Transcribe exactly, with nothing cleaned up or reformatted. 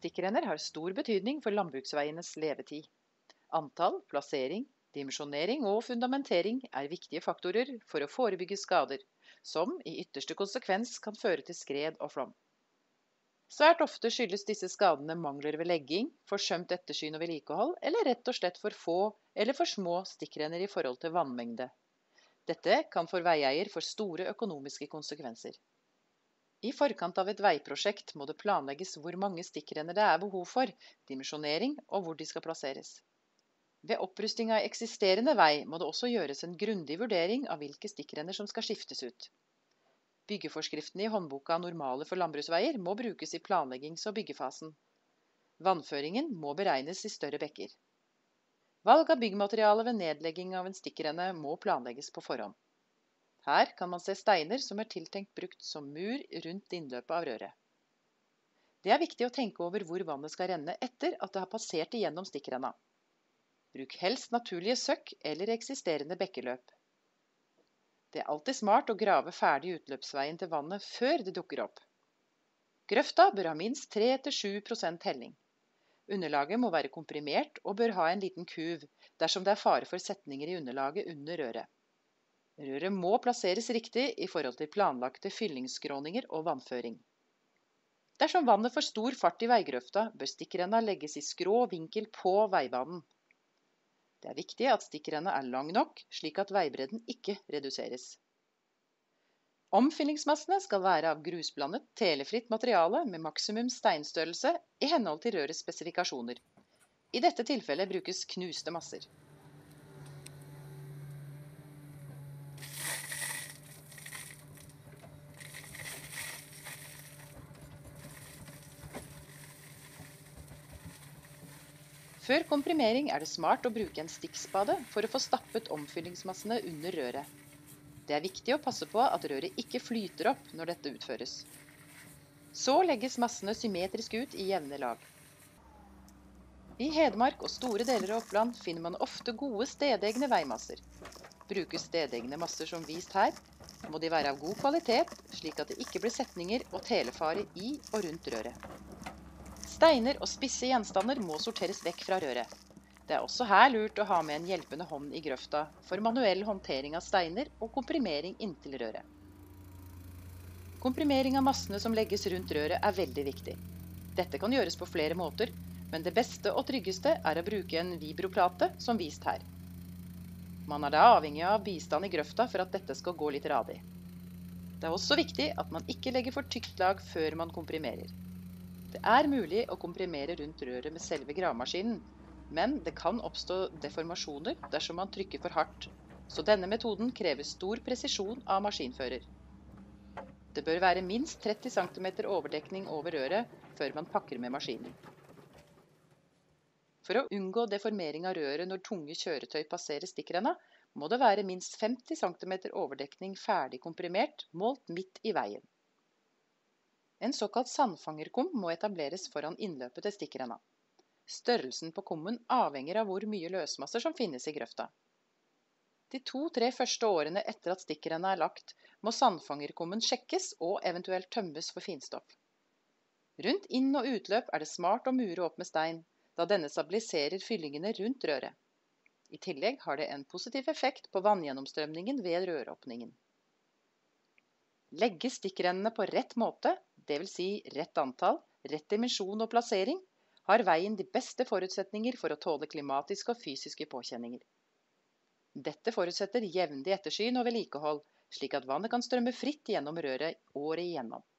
Stikkrenner har stor betydning for landbruksveienes levetid. Antall, plassering, dimensjonering og fundamentering er viktige faktorer for å forebygge skader, som i ytterste konsekvens kan føre til skred og flom. Svært ofte skyldes disse skadene mangler ved legging, forsømt ettersyn og vedlikehold, eller rett og slett for få eller for små stikkrenner i forhold til vannmengde. Dette kan for veieier få store økonomiske konsekvenser. I forkant av et veiprosjekt må det planlegges hvor mange stikkrenner det er behov for, dimensjonering og hvor de skal plasseres. Ved opprusting av eksisterende vei må det også gjøres en grundig vurdering av hvilke stikkrenner som skal skiftes ut. Byggeforskriftene i håndboka Normale for landbruksveier må brukes i planleggings- og byggefasen. Vannføringen må beregnes i større bekker. Valg av byggmateriale ved nedlegging av en stikkrenne må planlegges på forhånd. Her kan man se steiner som er tiltenkt brukt som mur rundt innløpet av røret. Det er viktig å tenke over hvor vannet skal renne etter at det har passert igjennom stikkrenna. Bruk helst naturlige søkk eller eksisterende bekkeløp. Det er alltid smart å grave ferdig utløpsveien til vannet før det dukker opp. Grøfta bør ha minst tre til sju prosent helling. Underlaget må være komprimert og bør ha en liten kuv dersom det er fare for setninger i underlaget under røret. Røret må plasseres riktig i forhold til planlagte fyllingsskråninger og vannføring. Dersom vannet får stor fart i veigrøfta, bør stikkrenna legges i skrå vinkel på veibanen. Det er viktig at stikkrenna er lang nok, slik at veibredden ikke reduseres. Omfyllingsmassene skal være av grusblandet, telefritt materiale med maksimum steinstørrelse i henhold til rørets spesifikasjoner. I dette tilfellet brukes knuste masser. Før komprimering er det smart å bruke en stikkspade for å få stappet omfyllingsmassene under røret. Det er viktig å passe på at røret ikke flyter opp når dette utføres. Så legges massene symmetrisk ut i jevne lag. I Hedmark og store deler av Oppland finner man ofte gode stedegne veimasser. Brukes stedegne masser som vist her, må de være av god kvalitet, slik at det ikke blir setninger og telefare i og rundt røret. Steiner og spisse gjenstander må sorteres vekk fra røret. Det er også her lurt å ha med en hjelpende hånd i grøfta for manuell håndtering av steiner og komprimering inntil røret. Komprimering av massene som legges rundt røret er veldig viktig. Dette kan gjøres på flere måter, men det beste og tryggeste er å bruke en vibroplate som vist her. Man er da avhengig av bistand i grøfta for at dette skal gå litt radig. Det er også viktig at man ikke legger for tykt lag før man komprimerer. Det er mulig å komprimere rundt røret med selve gravemaskinen, men det kan oppstå deformasjoner dersom man trykker for hardt, så denne metoden krever stor presisjon av maskinfører. Det bør være minst tretti centimeter overdekning over røret før man pakker med maskinen. For å unngå deformering av røret når tunge kjøretøy passerer stikkrenna, må det være minst femti centimeter overdekning ferdig komprimert, målt midt i veien. En såkalt sandfangerkum må etableres foran innløpet til stikkrenna. Størrelsen på kummen avhenger av hvor mye løsmasser som finnes i grøfta. De to-tre første årene etter at stikkrenna er lagt, må sandfangerkummen sjekkes og eventuelt tømmes for finstoff. Rundt inn- og utløp er det smart å mure opp med stein, da denne stabiliserer fyllingene rundt røret. I tillegg har det en positiv effekt på vanngjennomstrømningen ved røråpningen. Legge stikkrennene på rett måte, det vil si rett antall, rett dimensjon og plassering, har veien de beste forutsetninger for å tåle klimatiske og fysiske påkjenninger. Dette forutsetter jevnlig ettersyn og vedlikehold, slik at vannet kan strømme fritt gjennom røret året igjennom.